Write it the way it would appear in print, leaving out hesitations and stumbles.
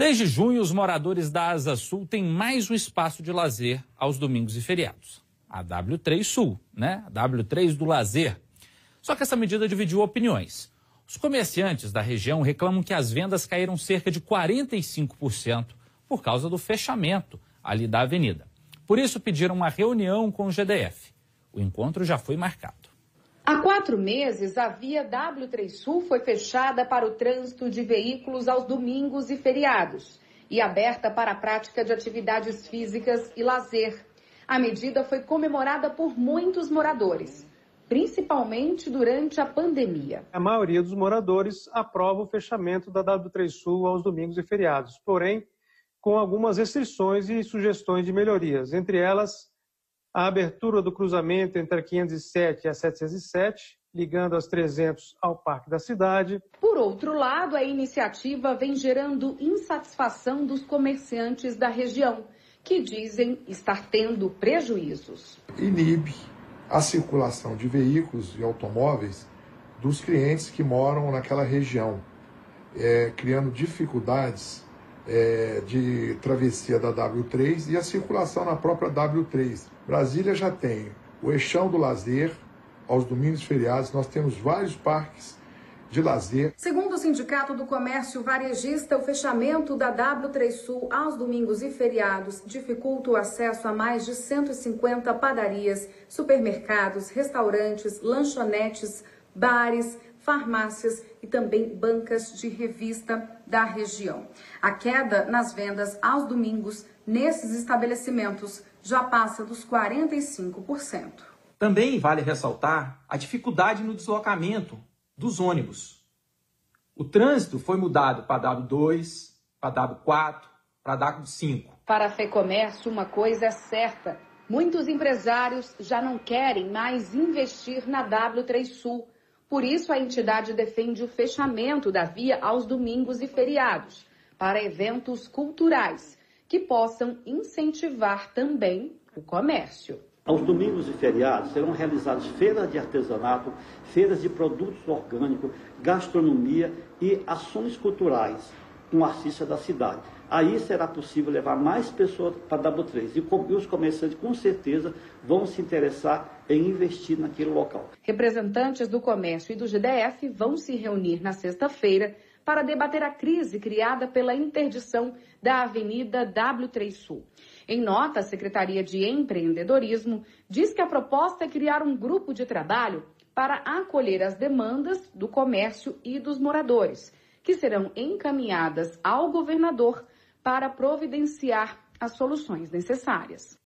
Desde junho, os moradores da Asa Sul têm mais um espaço de lazer aos domingos e feriados. A W3 Sul, né? A W3 do lazer. Só que essa medida dividiu opiniões. Os comerciantes da região reclamam que as vendas caíram cerca de 45% por causa do fechamento ali da avenida. Por isso, pediram uma reunião com o GDF. O encontro já foi marcado. Há 4 meses, a via W3 Sul foi fechada para o trânsito de veículos aos domingos e feriados e aberta para a prática de atividades físicas e lazer. A medida foi comemorada por muitos moradores, principalmente durante a pandemia. A maioria dos moradores aprova o fechamento da W3 Sul aos domingos e feriados, porém com algumas restrições e sugestões de melhorias, entre elas a abertura do cruzamento entre a 507 e a 707, ligando as 300 ao Parque da Cidade. Por outro lado, a iniciativa vem gerando insatisfação dos comerciantes da região, que dizem estar tendo prejuízos. Inibe a circulação de veículos e automóveis dos clientes que moram naquela região, criando dificuldades de travessia da W3 e a circulação na própria W3. Brasília já tem o eixão do lazer, aos domingos e feriados, nós temos vários parques de lazer. Segundo o Sindicato do Comércio Varejista, o fechamento da W3 Sul aos domingos e feriados dificulta o acesso a mais de 150 padarias, supermercados, restaurantes, lanchonetes, bares, farmácias e também bancas de revista da região. A queda nas vendas aos domingos nesses estabelecimentos já passa dos 45%. Também vale ressaltar a dificuldade no deslocamento dos ônibus. O trânsito foi mudado para W2, para W4, para W5. Para a FEComércio, uma coisa é certa: muitos empresários já não querem mais investir na W3 Sul. Por isso, a entidade defende o fechamento da via aos domingos e feriados, para eventos culturais, que possam incentivar também o comércio. Aos domingos e feriados serão realizadas feiras de artesanato, feiras de produtos orgânicos, gastronomia e ações culturais com artistas da cidade. Aí será possível levar mais pessoas para a W3 e os comerciantes com certeza vão se interessar em investir naquele local. Representantes do comércio e do GDF vão se reunir na sexta-feira para debater a crise criada pela interdição da Avenida W3 Sul. Em nota, a Secretaria de Empreendedorismo diz que a proposta é criar um grupo de trabalho para acolher as demandas do comércio e dos moradores, que serão encaminhadas ao governador para providenciar as soluções necessárias.